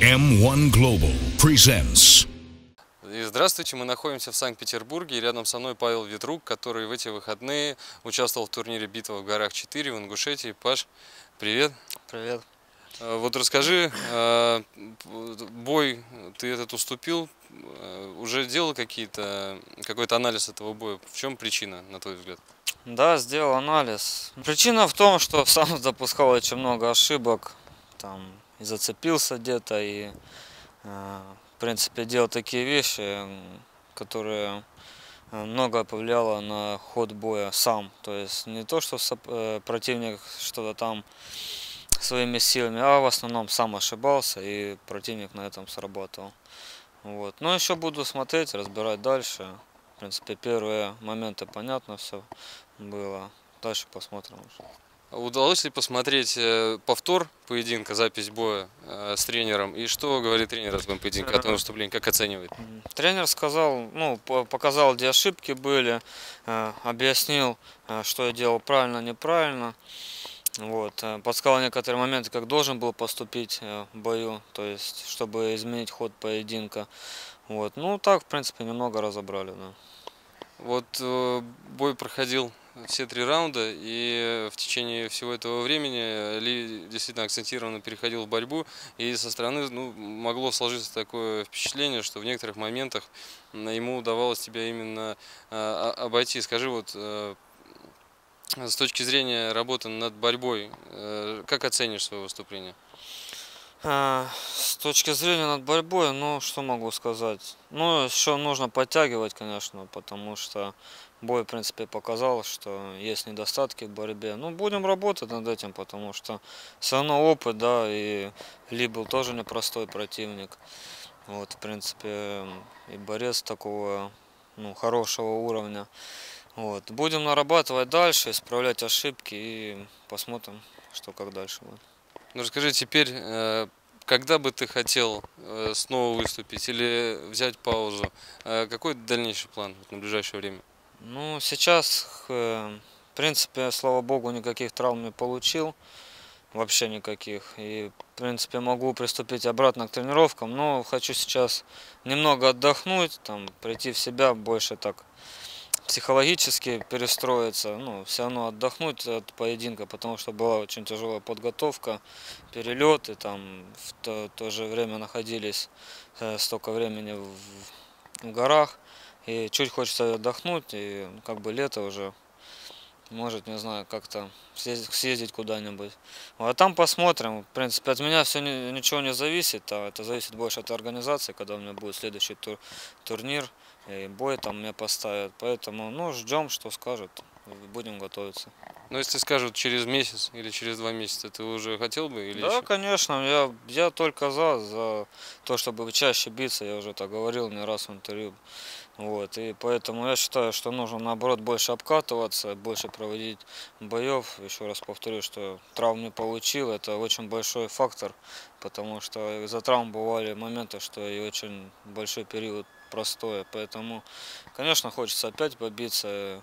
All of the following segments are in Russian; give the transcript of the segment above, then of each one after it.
M1 Global presents. И здравствуйте, мы находимся в Санкт-Петербурге, и рядом со мной Павел Ветрук, который в эти выходные участвовал в турнире «Битва в горах 4» в Ингушетии. Паш, привет! Привет. Вот расскажи, бой ты этот уступил, уже делал какой-то анализ этого боя? В чем причина, на твой взгляд? Да, сделал анализ. Причина в том, что сам допускал очень много ошибок, там и зацепился где-то, и в принципе делал такие вещи, которые много повлияло на ход боя сам. То есть не то, что противник что-то там своими силами, а в основном сам ошибался, и противник на этом срабатывал. Вот. Но еще буду смотреть, разбирать дальше. В принципе, первые моменты понятно все было. Дальше посмотрим уже. Удалось ли посмотреть повтор поединка, запись боя с тренером? И что говорит тренер о твоем поединке, о твоем выступлении, как оценивает? Тренер сказал, показал, где ошибки были, объяснил, что я делал правильно, неправильно. Вот, подсказал некоторые моменты, как должен был поступить в бою, то есть, чтобы изменить ход поединка. Вот, ну так, в принципе, немного разобрали, да. Вот бой проходил все 3 раунда, и в течение всего этого времени Ли действительно акцентированно переходил в борьбу, и со стороны могло сложиться такое впечатление, что в некоторых моментах ему удавалось тебя именно обойти. Скажи, вот с точки зрения работы над борьбой, как оценишь свое выступление? С точки зрения над борьбой, что могу сказать? Еще нужно подтягивать, конечно, потому что бой, в принципе, показал, что есть недостатки в борьбе. Будем работать над этим, потому что все равно опыт, да, и Ли был тоже непростой противник. Вот, в принципе, и борец такого, хорошего уровня. Вот, будем нарабатывать дальше, исправлять ошибки и посмотрим, что как дальше будет. Ну расскажи теперь, когда бы ты хотел снова выступить или взять паузу? Какой дальнейший план на ближайшее время? Сейчас, в принципе, слава богу, никаких травм не получил, вообще никаких. И, в принципе, могу приступить обратно к тренировкам, но хочу сейчас немного отдохнуть, там, прийти в себя, больше так психологически перестроиться, все равно отдохнуть от поединка, потому что была очень тяжелая подготовка, перелеты, там в то же время находились столько времени в горах, и чуть хочется отдохнуть, и как бы лето уже, может, не знаю, как-то съездить куда-нибудь. А там посмотрим. В принципе, от меня все ничего не зависит, а это зависит больше от организации, когда у меня будет следующий турнир, и бой там мне поставят. Поэтому, ждем, что скажут, будем готовиться. Но если скажут через месяц или через 2 месяца, ты уже хотел бы или Да, еще? конечно, я только за то, чтобы чаще биться, я уже так говорил не раз в интервью. Вот, и поэтому я считаю, что нужно наоборот больше обкатываться, больше проводить боев. Еще раз повторю, что травм не получил, это очень большой фактор, потому что из-за травм бывали моменты, что и очень большой период простое. Поэтому, конечно, хочется опять побиться,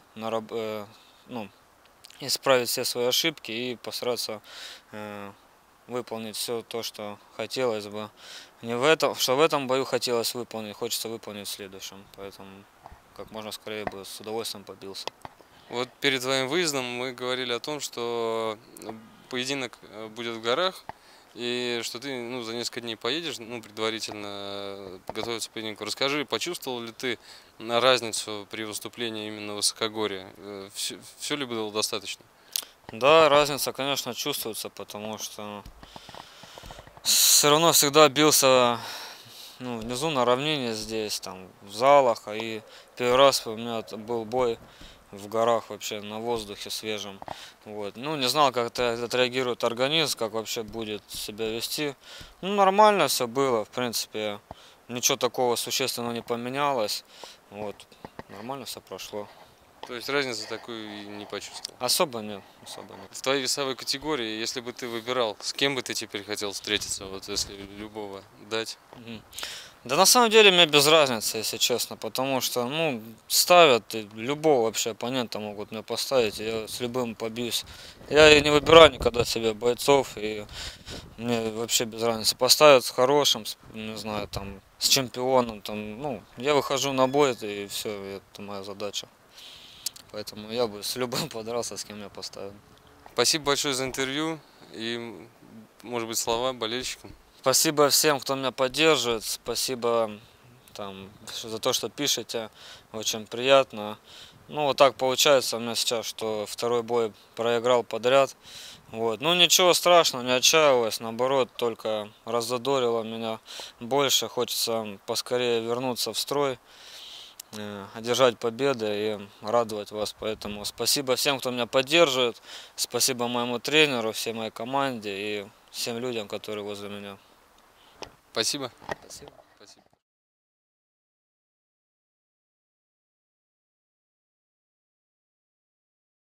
исправить все свои ошибки и постараться выполнить все то, что хотелось бы. Не в этом, что в этом бою хотелось выполнить, хочется выполнить в следующем. Поэтому как можно скорее бы с удовольствием побился. Вот перед твоим выездом мы говорили о том, что поединок будет в горах, и что ты за несколько дней поедешь, предварительно готовиться к поединку. Расскажи, почувствовал ли ты разницу при выступлении именно в высокогорье? Все ли было достаточно? Да, разница, конечно, чувствуется, потому что все равно всегда бился внизу на равнине здесь, там, в залах, и первый раз у меня был бой в горах вообще на воздухе свежем. Вот. Не знал, как это отреагирует организм, как вообще будет себя вести. Нормально все было, в принципе, ничего такого существенно не поменялось. Вот. Нормально все прошло. То есть разницы такой не почувствовал? Особо нет, особо нет. В твоей весовой категории, если бы ты выбирал, с кем бы ты теперь хотел встретиться, вот если любого дать? Да на самом деле мне без разницы, если честно, потому что, ну, ставят, и любого вообще оппонента могут меня поставить, и я с любым побьюсь. Я и не выбираю никогда себе бойцов, и мне вообще без разницы. Поставят с хорошим, не знаю, там, с чемпионом, там, ну, я выхожу на бой, и все, это моя задача. Поэтому я бы с любым подрался, с кем меня поставят. Спасибо большое за интервью и, может быть, слова болельщикам. Спасибо всем, кто меня поддерживает. Спасибо там, за то, что пишете. Очень приятно. Ну, вот так получается у меня сейчас, что второй бой проиграл подряд. Вот. Ну, ничего страшного, не отчаиваюсь. Наоборот, только раззадорило меня больше. Хочется поскорее вернуться в строй, одержать победы и радовать вас. Поэтому спасибо всем, кто меня поддерживает. Спасибо моему тренеру, всей моей команде и всем людям, которые возле меня. Спасибо. Спасибо.